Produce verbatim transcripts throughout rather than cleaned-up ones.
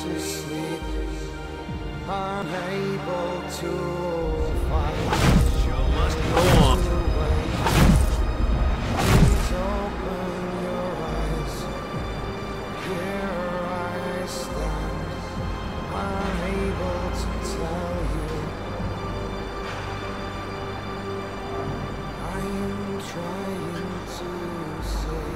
to sleep, unable to find. Show must go on. Please open your eyes. Here I stand, unable to tell you. I am trying to say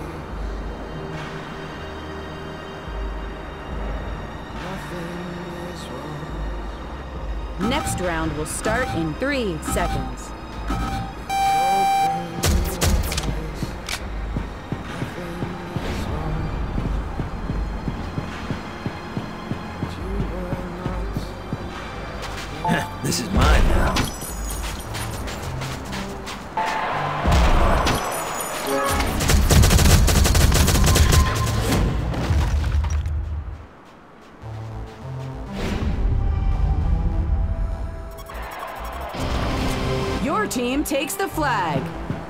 nothing is wrong. Next round will start in three seconds. This is mine now. Your team takes the flag.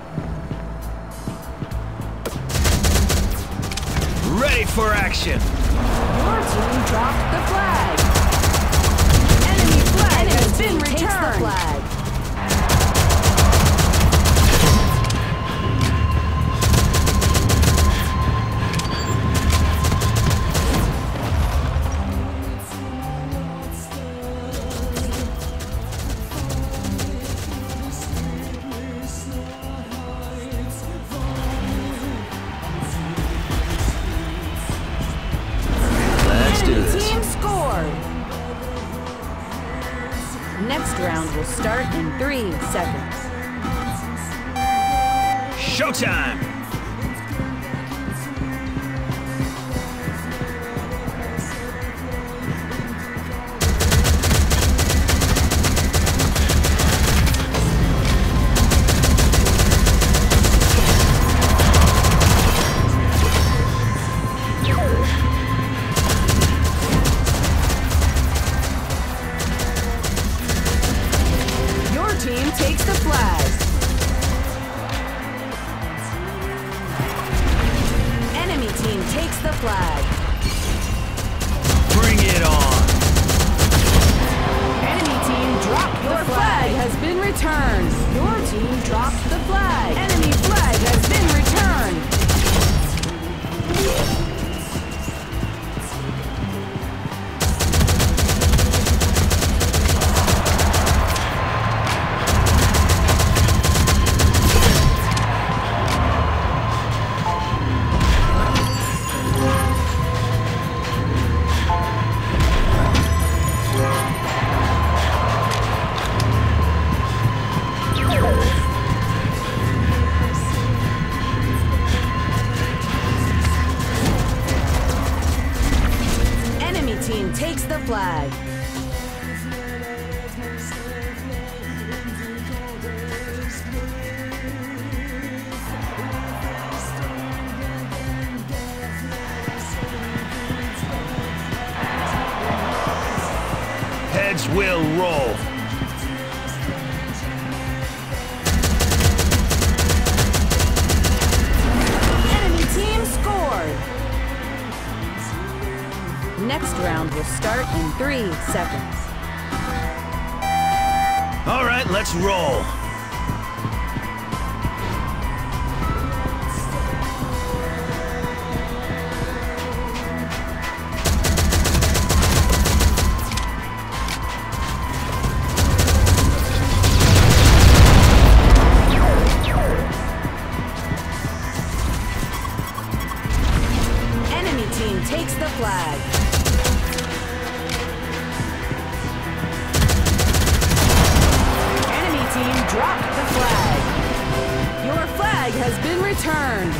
Ready for action. Your team dropped the flag. Enemy flag Enemy has been returned. Takes the flag. Let's do this. Team scored. Next round will start in three seconds. Showtime! Team takes the flag. Enemy team takes the flag. Bring it on. Enemy team dropped the flag. Your flag has been returned. Your team dropped the flag. Enemy flag has been returned. Team takes the flag. Heads will roll. Enemy team scored. Next round will start in three seconds. All right, let's roll. Enemy team takes the flag. Team dropped the flag. Your flag has been returned.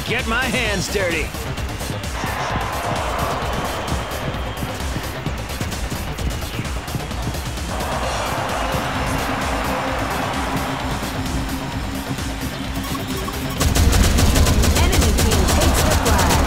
Get my hands dirty. Enemy team takes the flag.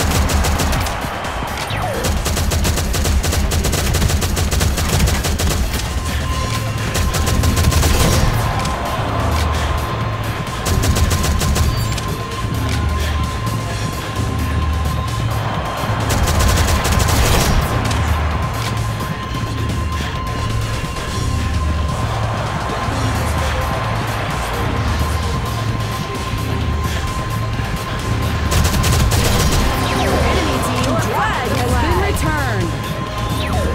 Enemy team flag has been returned.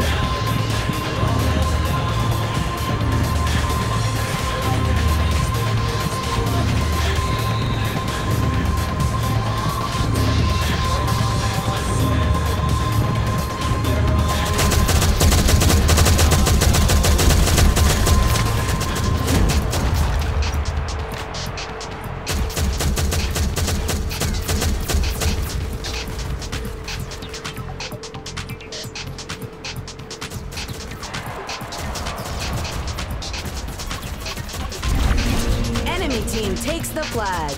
Enemy team takes the flag.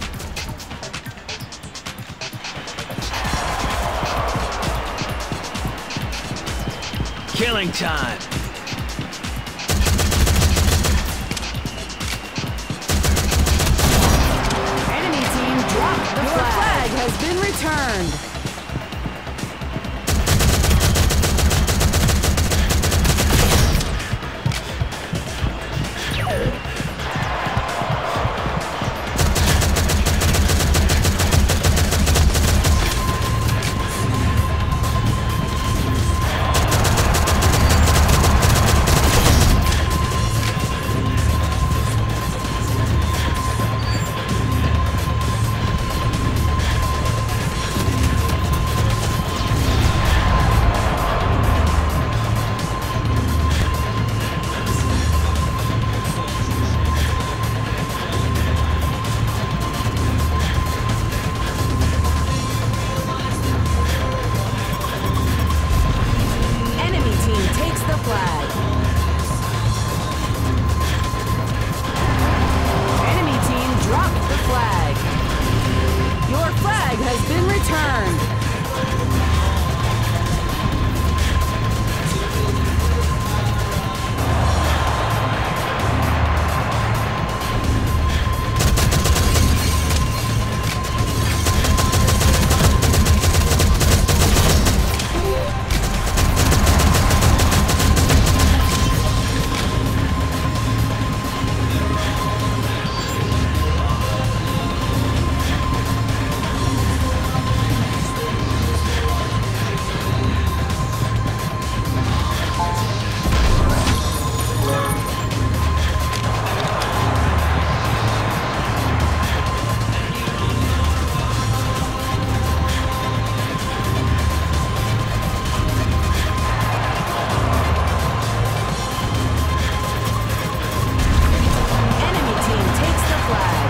Killing time. Enemy team dropped the Your flag. flag has been returned. Enemy team takes the flag. Enemy team dropped the flag. Your flag has been returned. Enemy team takes the flag.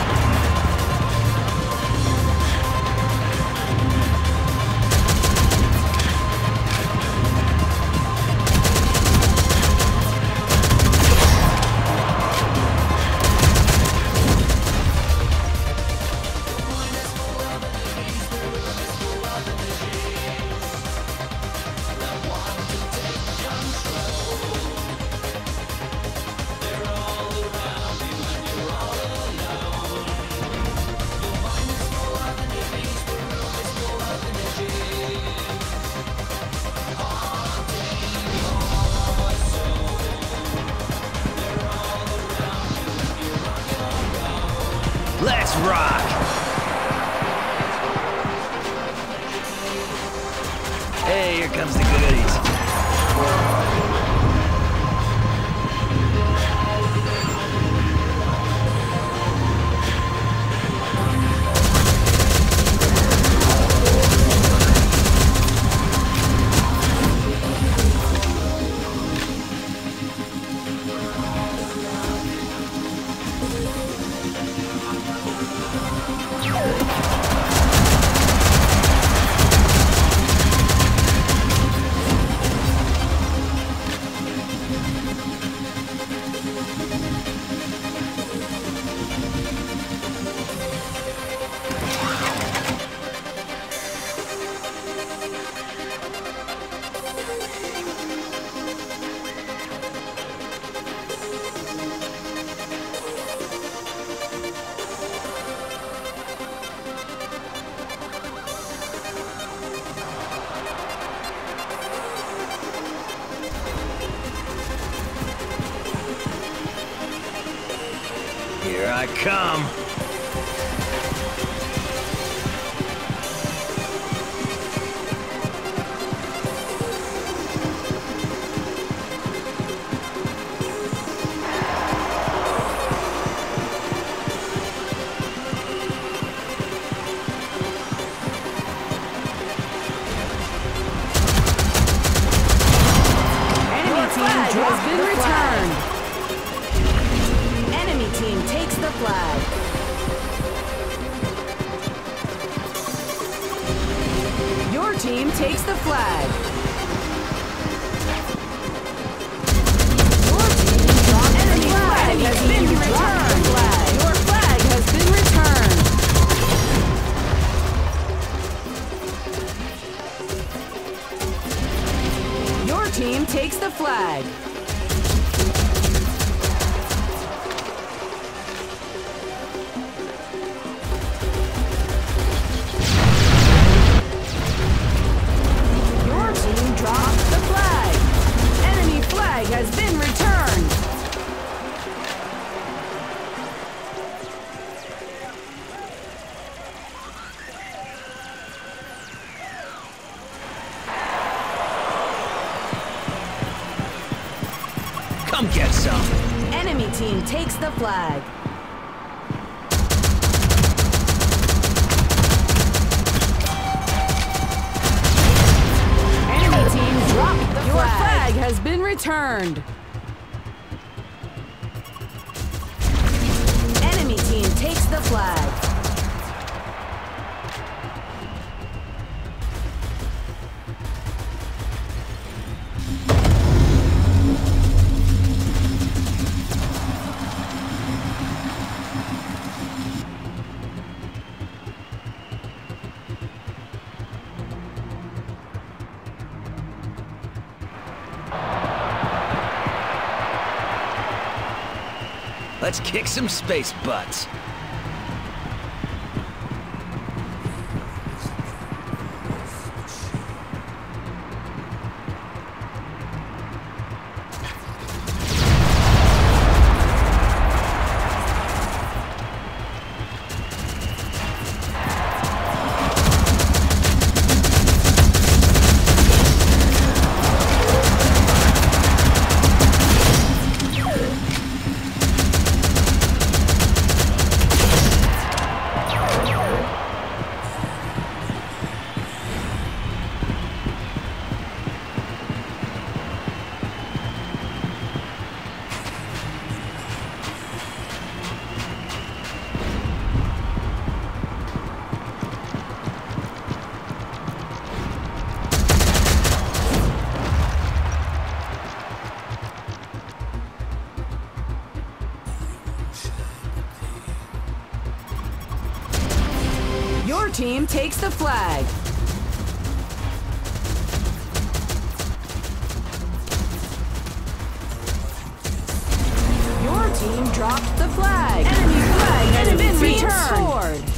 Let's rock. Hey, here comes the goodies. Here I come. Has been returned. Enemy team takes the flag. Your team takes the flag. Your team dropped enemy flag has been returned. Your flag has been returned. Your team takes the flag. Has been returned. Come get some. Enemy team takes the flag. Enemy team dropped the Your flag. flag has been returned. Enemy team takes the flag. Let's kick some space butts. Your team takes the flag. Your team dropped the flag. Enemy flag has been returned.